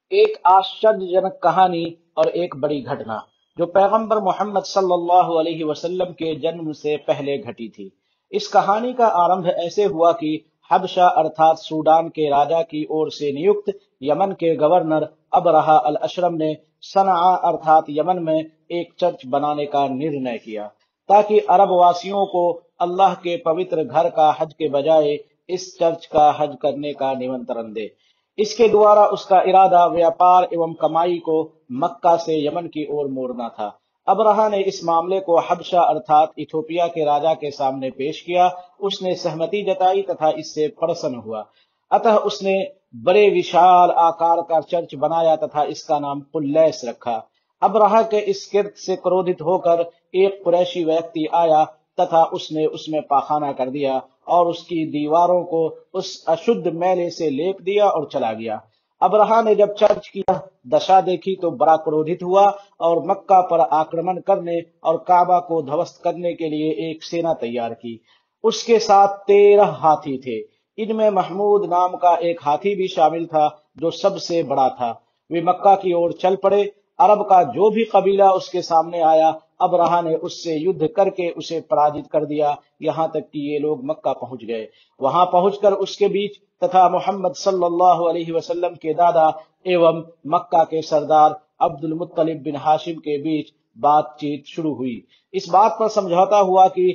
ایک آشچर्य جنک کہانی اور ایک بڑی گھٹنا جو پیغمبر محمد صلی اللہ علیہ وسلم کے جنم سے پہلے گھٹی تھی۔ اس کہانی کا آرمبھ ایسے ہوا کہ حبشہ ارتھات سوڈان کے راجا کی اور سے نیوکت یمن کے گورنر ابرہہ الاشرم نے صنعاء ارتھات یمن میں ایک چرچ بنانے کا نرنے کیا تاکہ عرب واسیوں کو اللہ کے پوتر گھر کا حج کے بجائے اس چرچ کا حج کرنے کا نمنترن دے۔ اس کے دوارا اس کا ارادہ ویاپار ایوم کمائی کو مکہ سے یمن کی اور موڑنا تھا۔ ابرہہ نے اس معاملے کو حبشہ ارتھات ایتھوپیا کے راجا کے سامنے پیش کیا۔ اس نے سہمتی جتائی تتھا اس سے پرسن ہوا۔ اتہ اس نے بڑے وشال آکار کا چرچ بنایا تتھا اس کا نام قلیس رکھا۔ ابرہہ کے اس کرت سے کرودھت ہو کر ایک قریشی ویکتی آیا تتھا اس نے اس میں پاخانہ کر دیا اور اس کی دیواروں کو اس اشدھ میلے سے لیپ دیا اور چلا گیا۔ ابرہہ نے جب چرچ کی دشا دیکھی تو بڑا کرودھت ہوا اور مکہ پر آکرمن کرنے اور کعبہ کو دھوست کرنے کے لیے ایک سینا تیار کی۔ اس کے ساتھ 13 ہاتھی تھے۔ ان میں محمود نام کا ایک ہاتھی بھی شامل تھا جو سب سے بڑا تھا۔ وہ مکہ کی اور چل پڑے۔ عرب کا جو بھی قبیلہ اس کے سامنے آیا ابرہہ نے اس سے یدھ کر کے اسے پراجت کر دیا، یہاں تک کہ یہ لوگ مکہ پہنچ گئے۔ وہاں پہنچ کر اس کے بیچ تتھا محمد صلی اللہ علیہ وسلم کے دادا ایوم مکہ کے سردار عبد المطلب بن ہاشم کے بیچ بات چیت شروع ہوئی۔ اس بات پر سمجھوتا ہوا کہ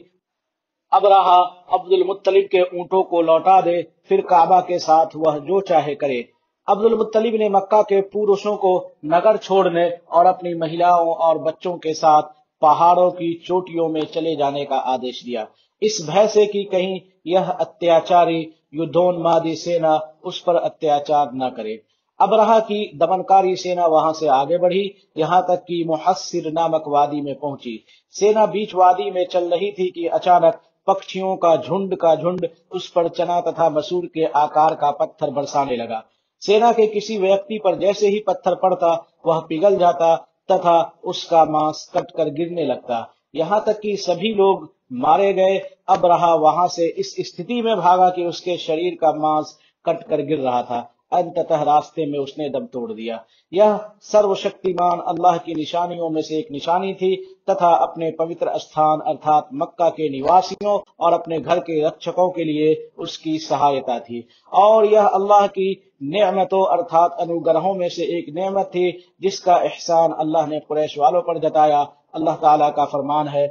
ابرہہ عبد المطلب کے اونٹوں کو لوٹا دے، پھر کعبہ کے ساتھ وہ جو چاہے کرے۔ عبد المطلب نے مکہ کے پورشوں کو نگر چھوڑنے اور اپنی مہیلاؤں اور بچوں کے ساتھ پہاڑوں کی چوٹیوں میں چلے جانے کا آدیش دیا، اس بھے سے کہ کہیں یہ اتیاچاری یدھونمادی سینا اس پر اتیاچار نہ کرے۔ ابرہہ کی دمنکاری سینا وہاں سے آگے بڑھی، یہاں تک کہ محصر نامک وادی میں پہنچی۔ سینا بیچ وادی میں چل رہی تھی کہ اچانک پکشیوں کا جھنڈ اس پر چنا تتھا مسور کے آکار کا پتھر برسانے لگا۔ سینا کے کسی ویکتی پر جیسے ہی پتھر پڑتا وہ پگھل جاتا تتھا اس کا ماंس کٹ کر گرنے لگتا، یہاں تک کہ سبھی لوگ مارے گئے۔ ابرہہ وہاں سے اس استھتی میں بھاگا کہ اس کے شریر کا ماंس کٹ کر گر رہا تھا۔ انتتہ راستے میں اس نے دم توڑ دیا۔ یہ سرو شکتیمان اللہ کی نشانیوں میں سے ایک نشانی تھی تتھا اپنے پوتر استھان ارتھات مکہ کے نواسیوں اور اپنے گھر کے رکشکوں کے لیے اس کی سہایتا تھی، اور یہ اللہ کی نعمتوں ارتھات انوگرہوں میں سے ایک نعمت تھی جس کا احسان اللہ نے قریش والوں پر جتایا۔ اللہ تعالیٰ کا فرمان ہے،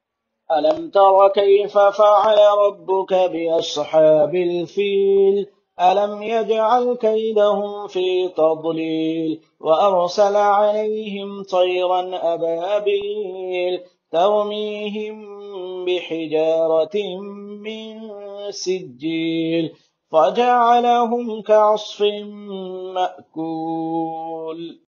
ألم تر كيف فعل ربك بأصحاب الفيل ألم يجعل كيدهم في تضليل وأرسل عليهم طيرا أبابيل ترميهم بحجارة من سجيل فجعلهم كعصف مأكول۔